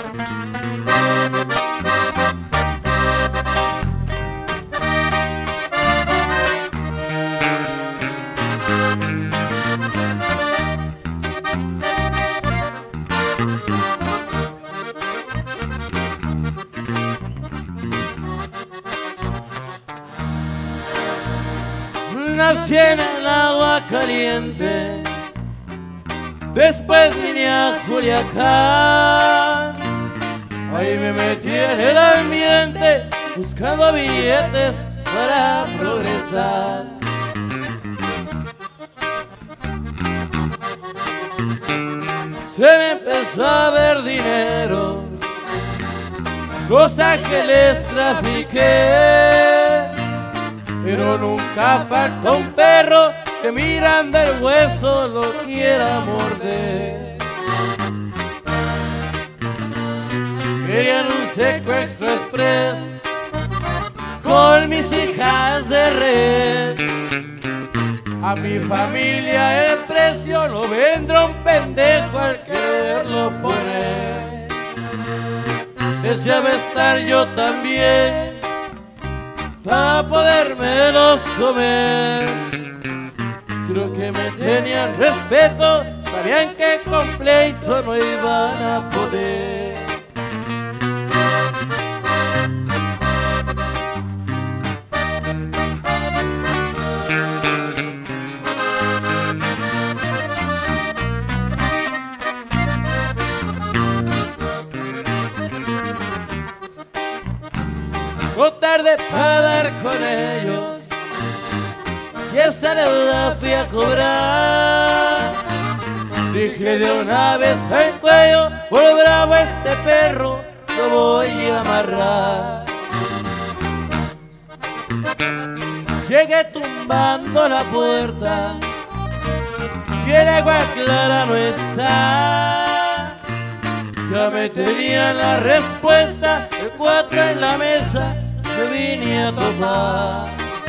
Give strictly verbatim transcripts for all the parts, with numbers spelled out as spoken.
Nací en el agua caliente, después vine a Culiacán. Ahí me metí en el ambiente, buscando billetes para progresar. Se me empezó a ver dinero, Los Ángeles trafiqué, pero nunca falta un perro que mirando el hueso lo quiera morder. Querían un secuestro express con mis hijas de red. A mi familia el precio lo vendrá un pendejo al quererlo poner. Deseaba estar yo también para podérmelos comer. Creo que me tenían respeto, sabían que con pleito no iban a poder. No tarde para dar con ellos y esa deuda fui a cobrar. Dije de una vez al cuello, por bravo este perro lo voy a amarrar. Llegué tumbando la puerta y el agua clara no está. Ya me tenían la respuesta, el cuatro en la mesa me vine a topar.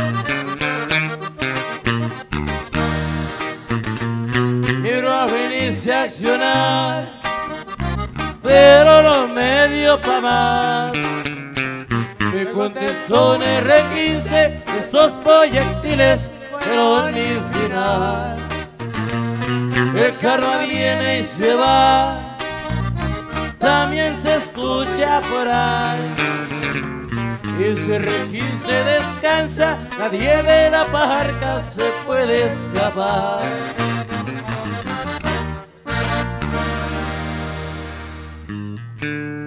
Quiero a venirse a accionar, pero no me dio pa' más. Me contestó un erre quince, esos proyectiles fueron mi final. El carro viene y se va, también se escucha por ahí. Ese erre quince descansa, nadie de la parca se puede escapar. Thank you.